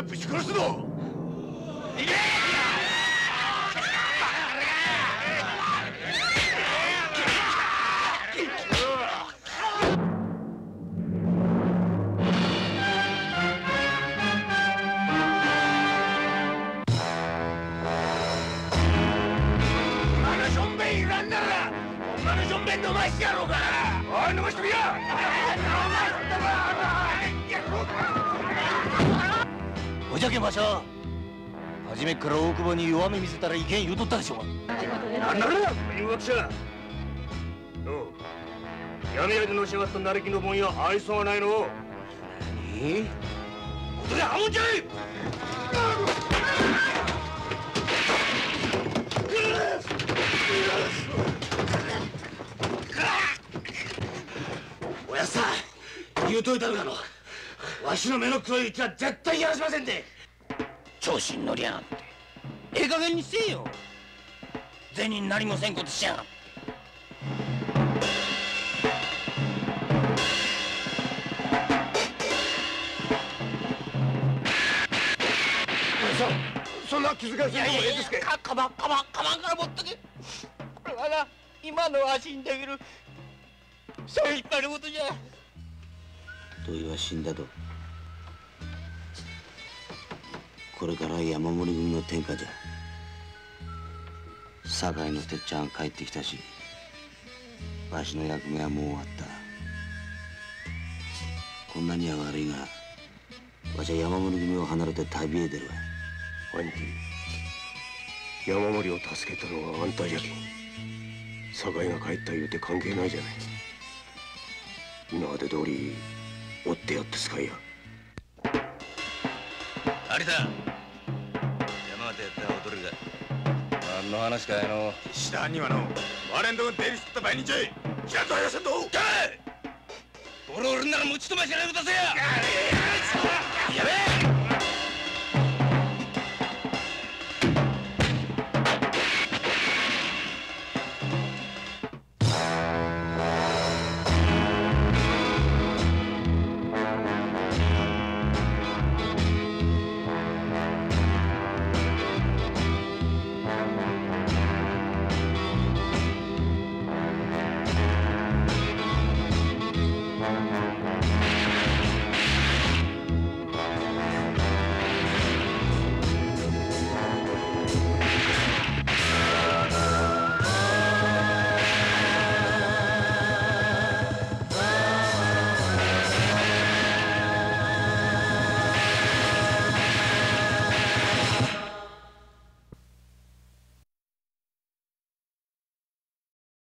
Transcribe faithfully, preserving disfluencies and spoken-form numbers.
ぶち殺すぞ。行け。飲ましてやろうか。おい、飲ましてみよ。おじゃけましゃ、初めから大久保に弱み見せたらいけん言うとったでしょうが。なんだろう誘惑者。よう、闇屋でのし上がった成木の盆や愛想がないの。何？おとりはもんじゃい。おやっさん、言うといたのかの。わしの目の黒い息は絶対やらしませんで。調子に乗りやがって。ええ加減にせえよ。銭何もせんことしやがって。そんな気遣いするのもええですけ。かかばんかばんかばんから持っとけ。これはな、今のわしにできるそういっぱいのことじゃ。土井は死んだと。これから山盛り組の天下じゃ。堺のてっちゃん帰ってきたし、わしの役目はもう終わった。こんなには悪いが、わしは山盛り組を離れて旅へ出るわ。兄貴、山盛りを助けたのはあんたじゃけん。堺が帰った言うて関係ないじゃない。今まで通り追ってやってすかいや。有田、山形やった踊りだ。何の話かやの。石田にはの我んとこ出入りしてた場合にちゃいちゃんと話せんと。ボロボロなら持ち飛ばしないことせや。やべえ。